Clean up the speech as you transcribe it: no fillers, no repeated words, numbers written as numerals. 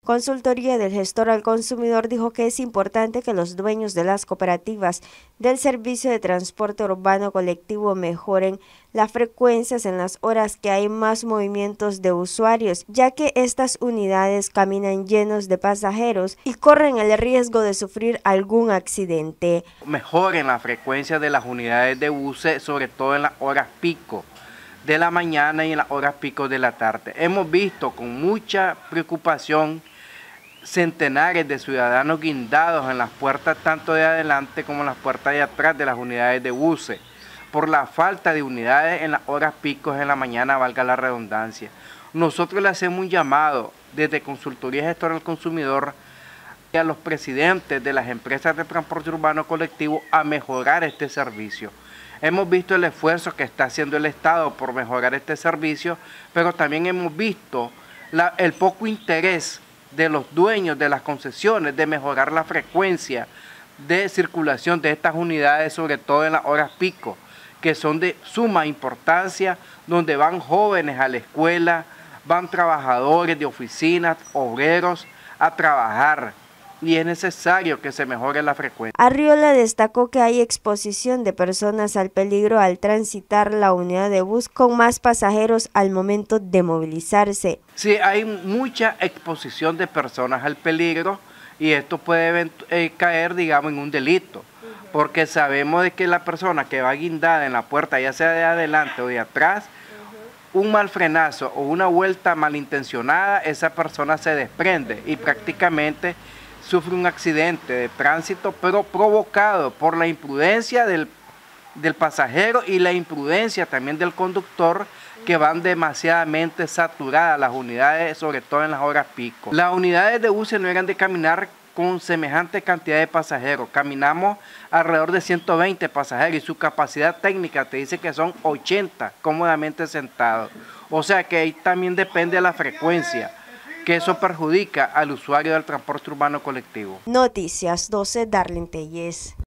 Consultoría del Gestor al Consumidor dijo que es importante que los dueños de las cooperativas del servicio de transporte urbano colectivo mejoren las frecuencias en las horas que hay más movimientos de usuarios, ya que estas unidades caminan llenos de pasajeros y corren el riesgo de sufrir algún accidente. Mejoren la frecuencia de las unidades de buses, sobre todo en las horas pico de la mañana y en las horas pico de la tarde. Hemos visto con mucha preocupación centenares de ciudadanos guindados en las puertas tanto de adelante como en las puertas de atrás de las unidades de buses, por la falta de unidades en las horas picos en la mañana, valga la redundancia. Nosotros le hacemos un llamado desde Consultoría Gestor al Consumidor y a los presidentes de las empresas de transporte urbano colectivo a mejorar este servicio. Hemos visto el esfuerzo que está haciendo el Estado por mejorar este servicio, pero también hemos visto el poco interés de los dueños de las concesiones de mejorar la frecuencia de circulación de estas unidades, sobre todo en las horas pico, que son de suma importancia, donde van jóvenes a la escuela, van trabajadores de oficinas, obreros a trabajar, y es necesario que se mejore la frecuencia. Arriola destacó que hay exposición de personas al peligro al transitar la unidad de bus con más pasajeros al momento de movilizarse. Sí, hay mucha exposición de personas al peligro y esto puede caer, digamos, en un delito, porque sabemos de que la persona que va guindada en la puerta, ya sea de adelante o de atrás, un mal frenazo o una vuelta malintencionada, esa persona se desprende y prácticamente sufre un accidente de tránsito, pero provocado por la imprudencia del pasajero y la imprudencia también del conductor, que van demasiadamente saturadas las unidades, sobre todo en las horas pico. Las unidades de buses no eran de caminar con semejante cantidad de pasajeros. Caminamos alrededor de 120 pasajeros y su capacidad técnica te dice que son 80 cómodamente sentados. O sea que ahí también depende de la frecuencia, que eso perjudica al usuario del transporte urbano colectivo. Noticias 12, Darlene Telles.